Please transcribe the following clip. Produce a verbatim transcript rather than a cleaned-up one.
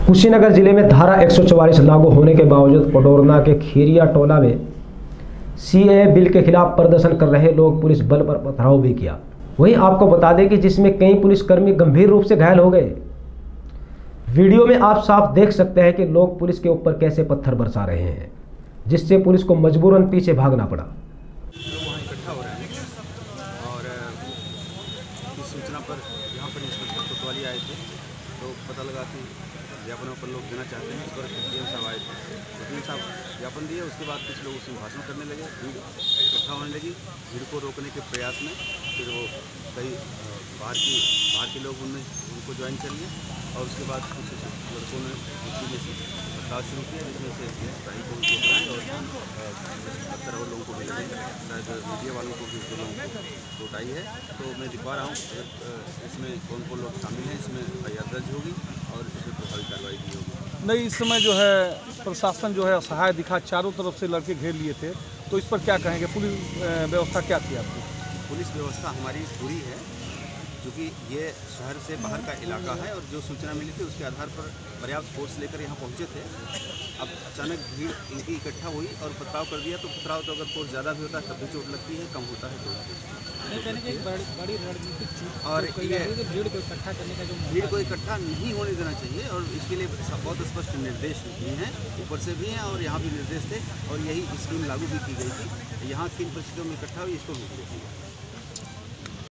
कुशीनगर जिले में धारा एक सौ चौवालीस लागू होने के बावजूद पडोरना के खीरिया टोला में सीएए बिल के खिलाफ प्रदर्शन कर रहे लोग पुलिस बल पर पथराव भी किया। वहीं आपको बता दें कि जिसमें कई पुलिसकर्मी गंभीर रूप से घायल हो गए। वीडियो में आप साफ देख सकते हैं कि लोग पुलिस के ऊपर कैसे पत्थर बरसा रहे हैं, जिससे पुलिस को मजबूरन पीछे भागना पड़ा। वहाँ इकट्ठा हो रहे हैं और इस सूचना पर यहाँ पर इंस्पेक्टर कोतवाली आए थे, तो पता लगा कि ज्ञापनों पर लोग देना चाहते हैं। इस पर डीएम साहब आए थे, डीएम साहब ज्ञापन दिए। उसके बाद कुछ लोग उसमें भाषण करने लगे, भीड़ इकट्ठा होने लगी। भीड़ को रोकने के प्रयास में फिर वो कई बाहर की बाहर के लोग उनमें उनको ज्वाइन कर लिए और उसके बाद कुछ लड़कों ने उसकी में से बर्ताव शुरू किया, जिसमें से भाई को उनको बनाए और सत्तर और लोगों को भी शायद मीडिया वालों को भी उसके लोगों को चोट आई है। तो मैं दिखा रहा हूँ इसमें कौन कौन लोग शामिल हैं। इसमें एफ आई आर दर्ज होगी और इसमें प्रभावी कार्रवाई की होगी। नहीं, इस समय जो है प्रशासन जो है असहाय दिखा, चारों तरफ से लड़के घेर लिए थे, तो इस पर क्या कहेंगे? पुलिस व्यवस्था क्या थी आपकी? पुलिस व्यवस्था हमारी पूरी है, क्योंकि ये शहर से बाहर का इलाका है और जो सूचना मिली थी उसके आधार पर पर्याप्त फोर्स लेकर यहाँ पहुँचे थे। अब अचानक भीड़ इनकी इकट्ठा हुई और पथराव कर दिया, तो पथराव तो अगर फोर्स ज़्यादा भी होता है तब भी चोट लगती है, कम होता है तो बड़ी रणनीतिक और ये भीड़ को इकट्ठा करने का जो भीड़ को इकट्ठा नहीं होने देना चाहिए और इसके लिए बहुत स्पष्ट निर्देश दिए हैं, ऊपर से भी हैं और यहाँ भी निर्देश थे और यही स्कीम लागू भी की गई थी। यहाँ किन परिस्थितियों में इकट्ठा हुई इसको रोक देती है।